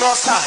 nossa.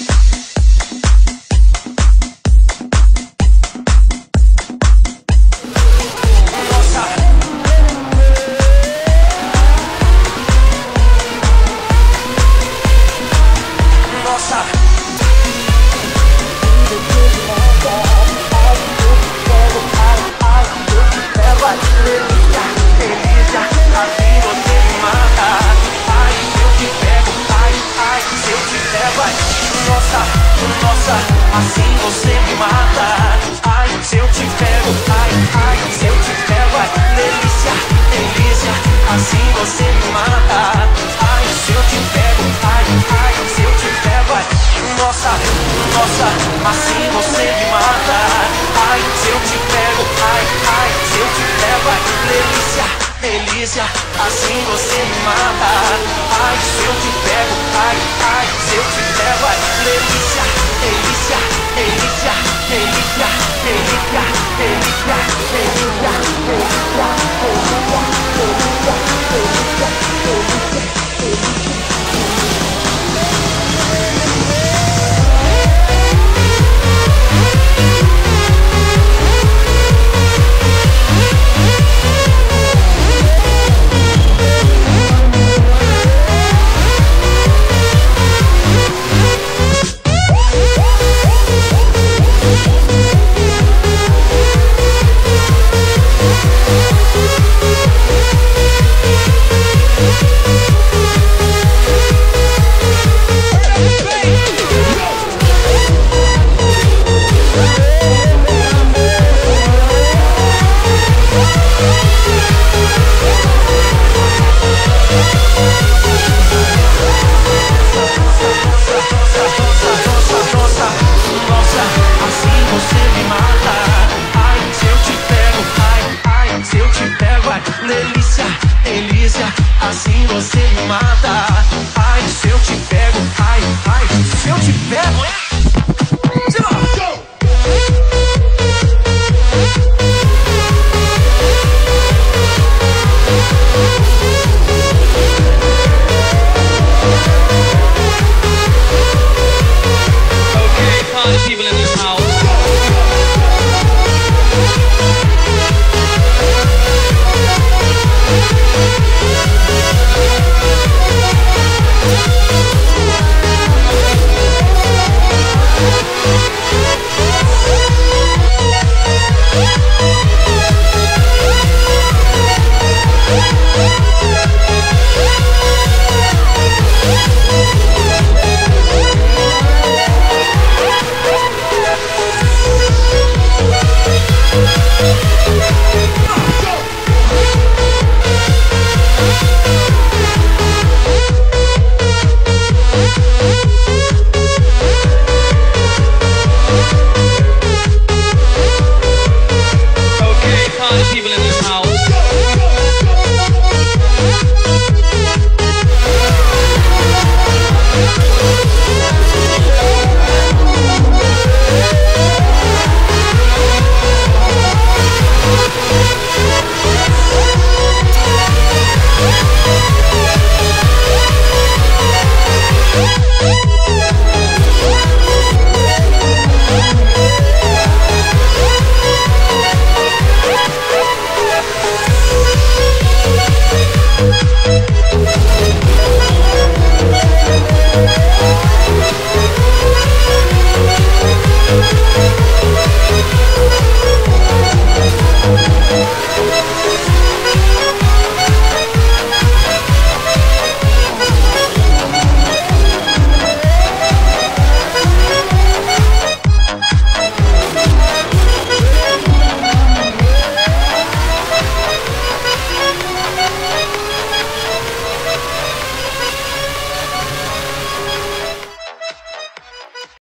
Assim você me mata. Ai, se eu te pego, ai, ai, se eu te pego, ai, delícia, delícia. Assim você me mata. Ai, se eu te pego, ai, ai, se eu te pego, ai, nossa, nossa. Assim você me mata. Ai, se eu te pego, ai, ai, se eu te pego, ai, delícia, delícia. Assim você me mata. Ai, se eu te pego, ai,